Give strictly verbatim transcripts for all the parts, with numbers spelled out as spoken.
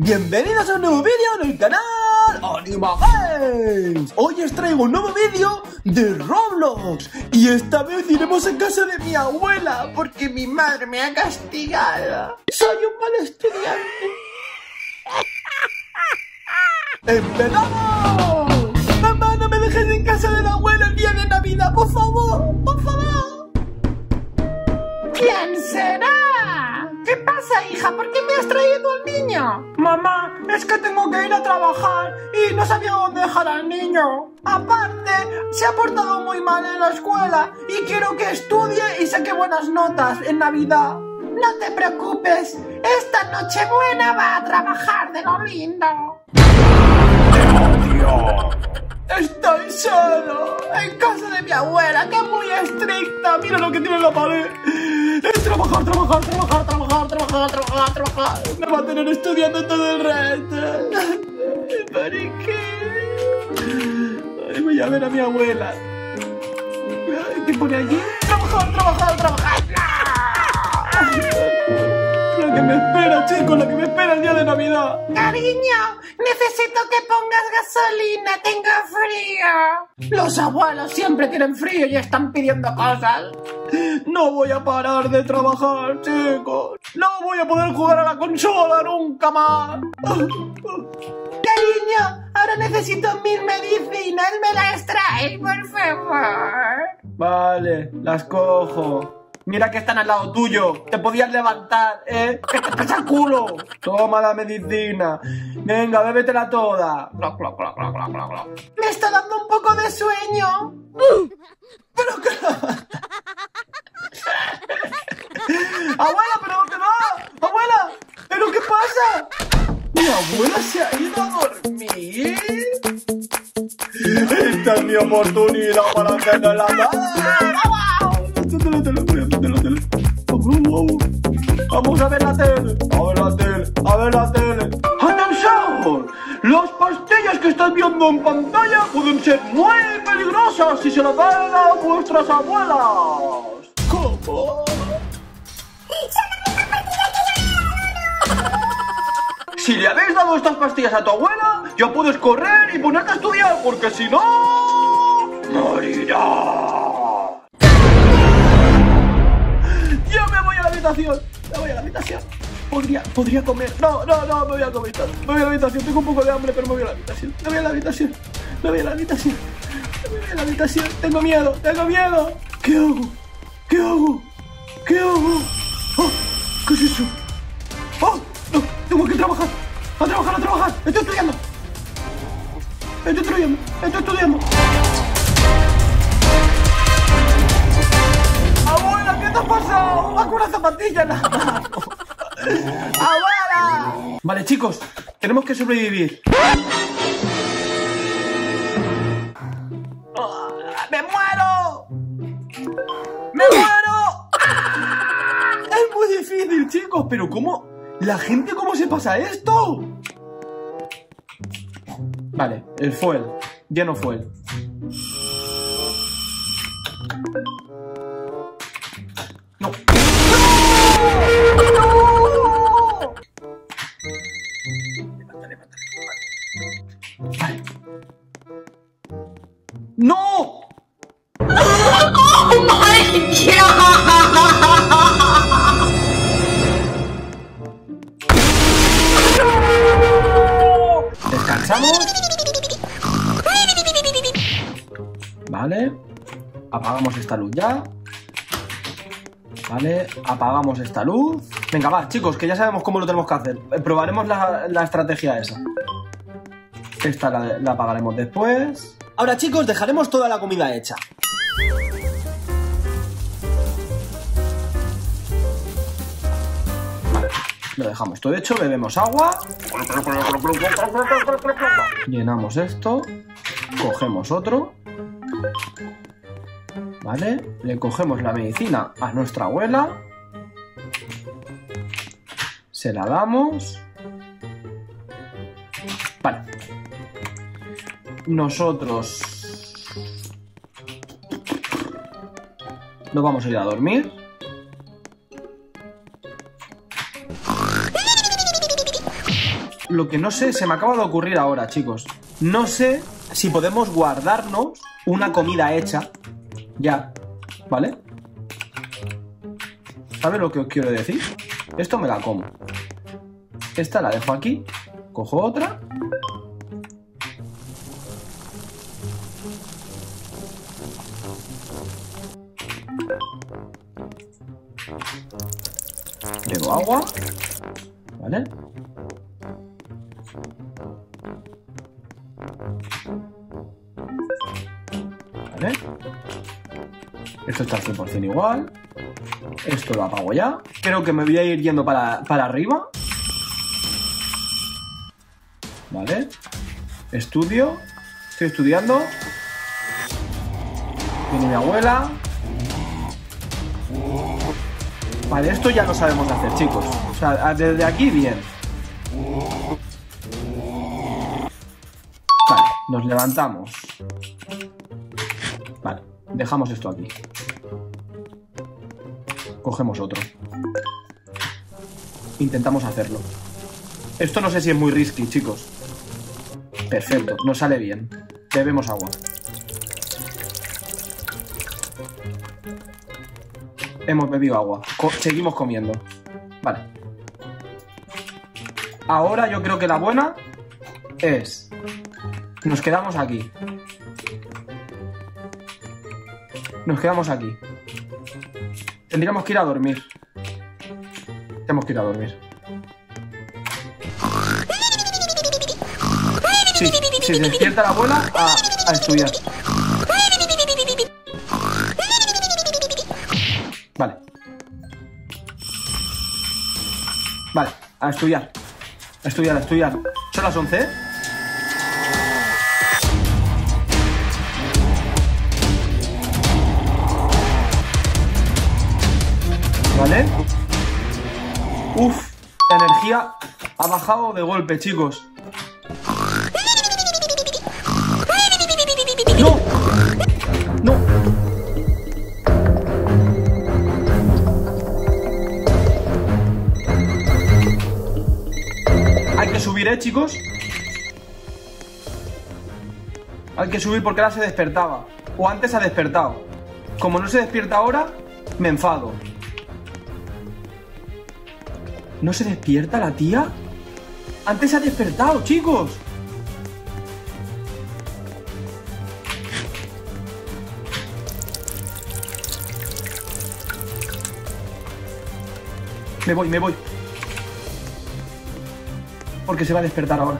Bienvenidos a un nuevo vídeo en el canal Animagames. Hoy os traigo un nuevo vídeo de Roblox. Y esta vez iremos a casa de mi abuela, porque mi madre me ha castigado. Soy un mal estudiante. ¡Empezamos! Mamá, no me dejes en casa de la abuela el día de Navidad, por favor, por favor. ¿Quién será? ¿Qué pasa, hija? ¿Por qué me has traído al niño? Mamá, es que tengo que ir a trabajar y no sabía dónde dejar al niño. Aparte, se ha portado muy mal en la escuela y quiero que estudie y saque buenas notas en Navidad. No te preocupes, esta Nochebuena va a trabajar de lo lindo. Estoy solo en casa de mi abuela, que es muy estricta. Mira lo que tiene en la pared. Es trabajar, trabajar, trabajar, trabajar, trabajar, trabajar, trabajar. Me va a tener estudiando todo el rato. ¿Para qué? Ay, voy a ver a mi abuela. ¿Qué pone allí? Trabajar, trabajar, trabajar. Lo que me espera, chicos, lo que me espera el día de Navidad. Cariño, necesito que pongas gasolina, tengo frío. Los abuelos siempre tienen frío y están pidiendo cosas. No voy a parar de trabajar, chicos. No voy a poder jugar a la consola nunca más. Cariño, ahora necesito mil medicinas, me las traes, por favor. Vale, las cojo. Mira que están al lado tuyo. Te podías levantar, ¿eh? ¡Que te pesa el culo! Toma la medicina. Venga, bébetela toda. Me está dando un poco de sueño. Pero que... ¡Abuela, pero dónde va! ¡Abuela! ¿Pero qué pasa? Mi abuela se ha ido a dormir. Esta es mi oportunidad para que no la haga. Vamos a ver la tele, a ver la tele, a ver la tele. ¡Atención! Las pastillas que estás viendo en pantalla pueden ser muy peligrosas si se las dan a vuestras abuelas. ¿Cómo? Si le habéis dado estas pastillas a tu abuela, ya puedes correr y ponerte a estudiar, porque si no... ¡morirá! ¡Yo me voy a la habitación! ¡Me voy a la habitación! Podría, podría comer. No, no, no, me voy a comer. Me voy a la habitación. Tengo un poco de hambre, pero me voy a la habitación. Me voy a la habitación. Me voy a la habitación. Me voy a la habitación. Tengo miedo, tengo miedo. ¿Qué hago? ¿Qué hago? ¿Qué hago? Oh, ¿qué es eso? ¡Oh! No, tengo que trabajar. A trabajar, a trabajar. Estoy estudiando. Estoy estudiando. Estoy estudiando. ¡Abuela, qué te ha pasado! ¡Va con una zapatilla en la mano! ¡Abuela! Vale, chicos, tenemos que sobrevivir. ¡Oh, ¡me muero! ¡Me muero! ¡Ah! Es muy difícil, chicos, pero ¿cómo? ¿La gente cómo se pasa esto? Vale, el fuel. Lleno fuel. No. ¡No! ¡No! Levanta, levanta, levanta. Vale. ¡No! ¡Oh, my God! Descansamos. Vale. Apagamos esta luz ya. Vale, apagamos esta luz. Venga, va, chicos, que ya sabemos cómo lo tenemos que hacer. Probaremos la, la estrategia esa. Esta la, la apagaremos después. Ahora, chicos, dejaremos toda la comida hecha. Vale, lo dejamos todo hecho, bebemos agua. Llenamos esto. Cogemos otro. Vale, le cogemos la medicina a nuestra abuela. Se la damos. Vale. Nosotros nos vamos a ir a dormir. lo que no sé, se me acaba de ocurrir ahora, chicos. No sé si podemos guardarnos una comida hecha ya, ¿vale? ¿Sabes lo que os quiero decir? Esto me la como. Esta la dejo aquí. Cojo otra. Bebo agua. ¿Vale? Vale. Esto está al cien por cien igual. Esto lo apago ya. Creo que me voy a ir yendo para, para arriba. Vale. Estudio. Estoy estudiando. Viene mi abuela. Vale, esto ya lo sabemos hacer, chicos. O sea, desde aquí, bien. Vale, nos levantamos. Vale, dejamos esto aquí. Cogemos otro. Intentamos hacerlo. Esto no sé si es muy risky, chicos. Perfecto, nos sale bien. Bebemos agua. Hemos bebido agua. Co- seguimos comiendo. Vale. Ahora yo creo que la buena es... Nos quedamos aquí. Nos quedamos aquí. Tendríamos que ir a dormir. Tenemos que ir a dormir. Sí, si se despierta la abuela, a, a estudiar. Vale. Vale, a estudiar. A estudiar, a estudiar. Son las once, ¿eh? Vale. Uf, la energía ha bajado de golpe, chicos. ¡No! ¡No! Hay que subir, ¿eh, chicos? Hay que subir porque ahora se despertaba. O antes ha despertado. Como no se despierta ahora, me enfado. ¿No se despierta la tía? Antes ha despertado, chicos. Me voy, me voy. Porque se va a despertar ahora.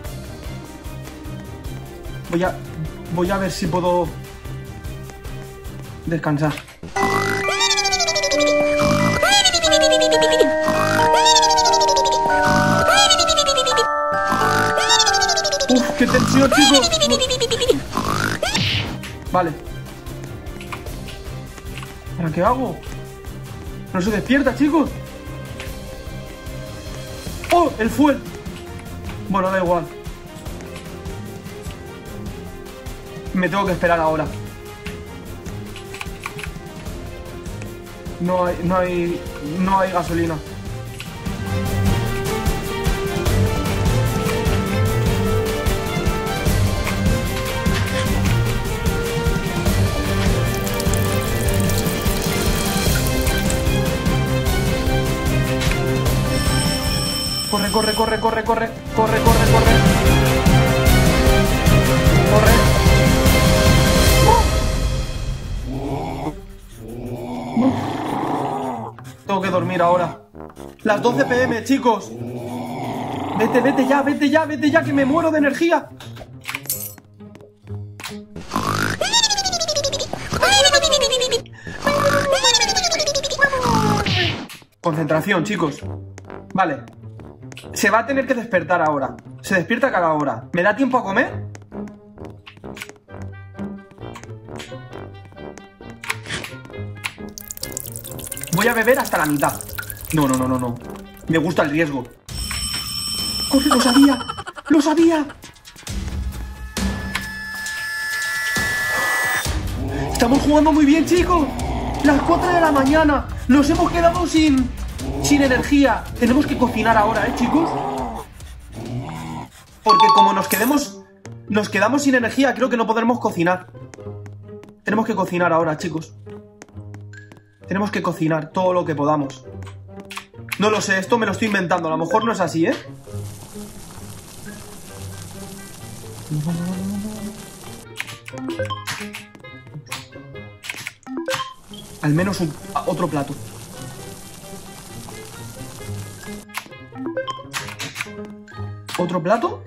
Voy a... Voy a ver si puedo... descansar. Uf, qué tensión, chicos. Vale. ¿Ahora qué hago? No se despierta, chicos. ¡Oh! El fuel. Bueno, da igual. Me tengo que esperar ahora. No hay... No hay... No hay gasolina. Corre, corre, corre, corre, corre, corre, corre, corre. Corre. ¡Oh! ¡Oh! Tengo que dormir ahora. Las doce pe eme, chicos. Vete, vete ya, vete ya, vete ya, que me muero de energía. Concentración, chicos. Vale. Se va a tener que despertar ahora. Se despierta cada hora. ¿Me da tiempo a comer? Voy a beber hasta la mitad. No, no, no, no, no. Me gusta el riesgo. ¡Corre! ¡Lo sabía! ¡Lo sabía! Estamos jugando muy bien, chicos. Las cuatro de la mañana. Nos hemos quedado sin... Sin energía. Tenemos que cocinar ahora, ¿eh, chicos? Porque como nos quedemos... Nos quedamos sin energía, creo que no podremos cocinar. Tenemos que cocinar ahora, chicos. Tenemos que cocinar todo lo que podamos. No lo sé, esto me lo estoy inventando. A lo mejor no es así, ¿eh? Al menos un, otro plato. ¿Otro plato?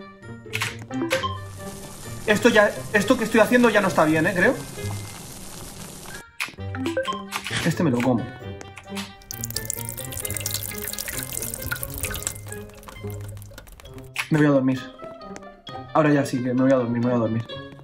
Esto ya... Esto que estoy haciendo ya no está bien, ¿eh? Creo. Este me lo como. Me voy a dormir. Ahora ya sí, que me voy a dormir, me voy a dormir.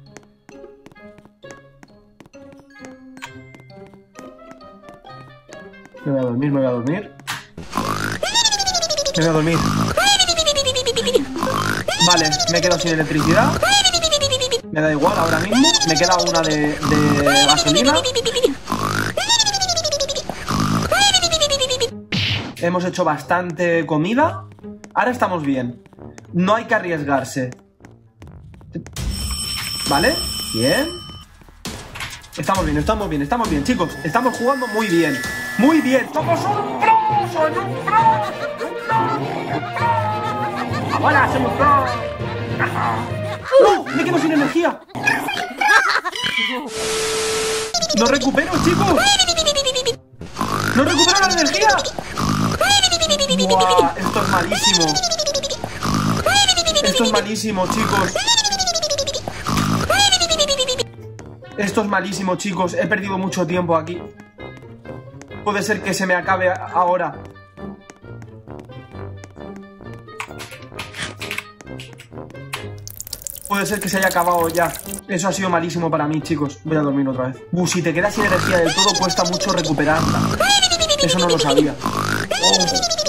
Me voy a dormir, me voy a dormir. Me voy a dormir. Vale, me he quedado sin electricidad. Me da igual ahora mismo. Me queda una de, de gasolina. Hemos hecho bastante comida. Ahora estamos bien. No hay que arriesgarse. ¿Vale? Bien. Estamos bien, estamos bien, estamos bien, chicos. Estamos jugando muy bien. Muy bien. ¡Somos un pro! ¡Soy un pro! ¡Ahora soy un pro! ¡No! ¡Me quedo sin energía! ¡No recupero, chicos! ¡No recupero la energía! ¡Buah! Esto es malísimo. Esto es malísimo, chicos. Esto es malísimo, chicos. He perdido mucho tiempo aquí. Puede ser que se me acabe ahora. Puede ser que se haya acabado ya. Eso ha sido malísimo para mí, chicos. Voy a dormir otra vez. Uh, si te quedas sin energía del todo, cuesta mucho recuperarla. Eso no lo sabía. Oh.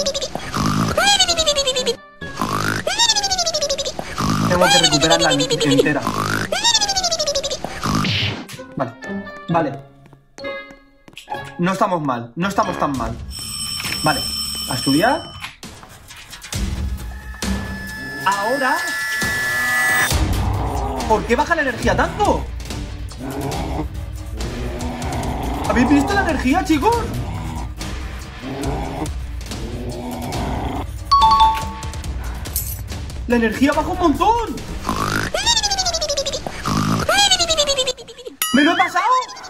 Tengo que recuperarla entera. Vale, vale. No estamos mal, no estamos tan mal. Vale, a estudiar. Ahora... ¿Por qué baja la energía tanto? ¿Habéis visto la energía, chicos? La energía baja un montón. ¿Me lo he pasado?